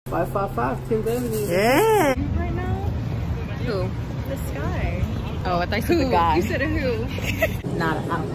555 10th Avenue. Yeah. Right now? Who? The sky. Oh, I thought you said the guy. You said a who? Not a house.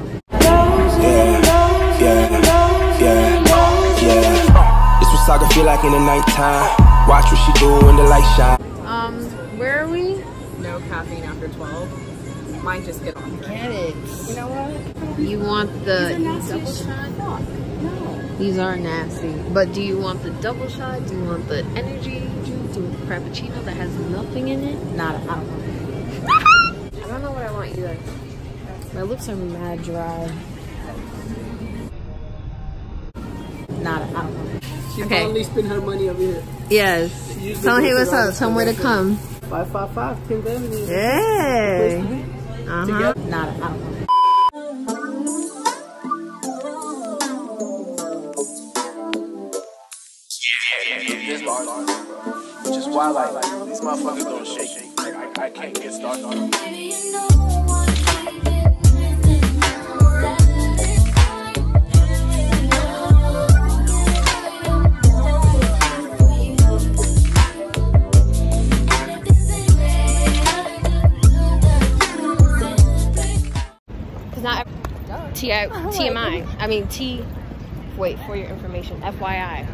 This what Saga feel like in the nighttime. Watch what she do when the light shine. Where are we? No caffeine after 12. Mine just get on. Get it. You know what? You want the Double shot? No. These are nasty. But do you want the double shot? Do you want the energy drink? Do you want the frappuccino that has nothing in it? Not a house. I don't know what I want either. My lips are mad dry. Not a house. She Okay. finally spent her money over here. Yes. Tell him, hey, what's up? Tell him where to come. 555 10th Avenue. Hey. Together. Not a house. Which is why, like, these motherfuckers don't shake. Like, I can't get started on them. Not TMI. I mean wait, for your information, FYI.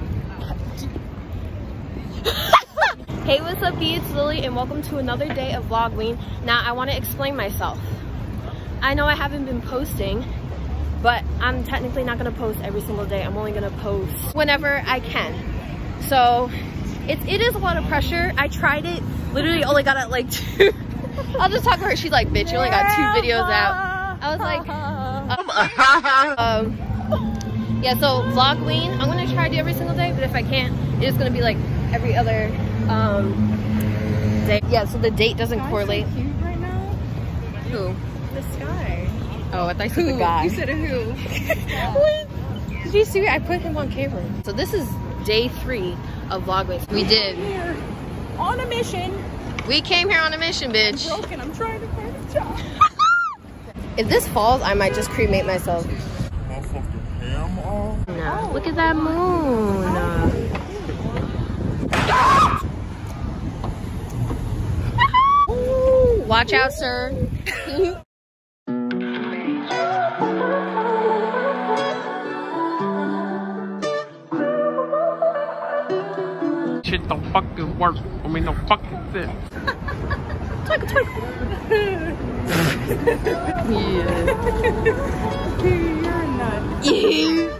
Hey, what's up, B? It's Lily, and welcome to another day of Vlogween. Now, I want to explain myself. I know I haven't been posting, but I'm technically not going to post every single day. I'm only going to post whenever I can. So, it is a lot of pressure. I tried it. Literally only got it like 2. I'll just talk to her. She's like, bitch, you only got 2 videos out. I was like, yeah, so Vlogween, I'm gonna try to do every single day, but if I can't, it's gonna be like every other day. Yeah, so the date doesn't correlate. So cute right now. Who? The sky. Oh, I thought you said the guy. You said a who? What? Did you see? I put him on camera. So this is day 3 of Vlogween. We did. Here on a mission. We came here on a mission, bitch. I'm broken. I'm trying to find a job. If this falls, I might just cremate myself. No. Look at that moon. Ooh, watch out, sir. Shit don't fucking work. I mean, no fucking sense. Twinkle, twinkle. Yeah. You're a nut. Yeah.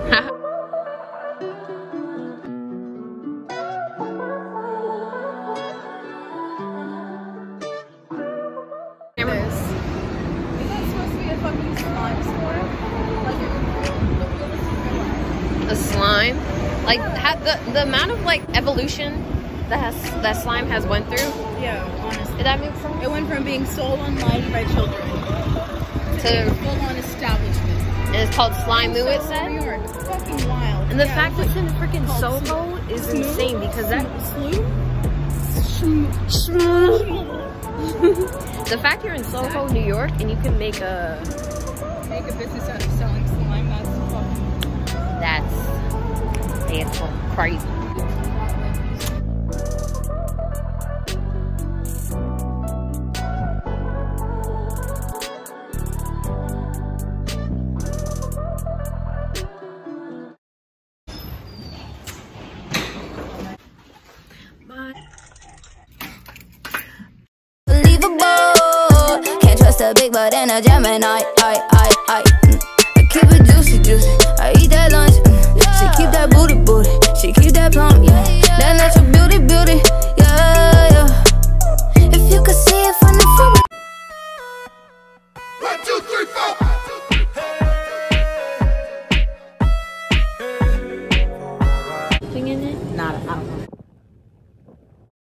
A slime, like the amount of like evolution that slime has went through. Yeah, honestly. Did that make sense? It went from being sold online by children to full-on establishment. And it's called Slime Moo, it said. New York. It's fucking wild. And the fact that it's in freaking Soho is insane because that the fact you're in Soho, New York, and you can make a business out of selling slime. That's crazy. A big butt and a Gemini, I keep it juicy, I eat that lunch, she keep that booty, she keep that plump, that natural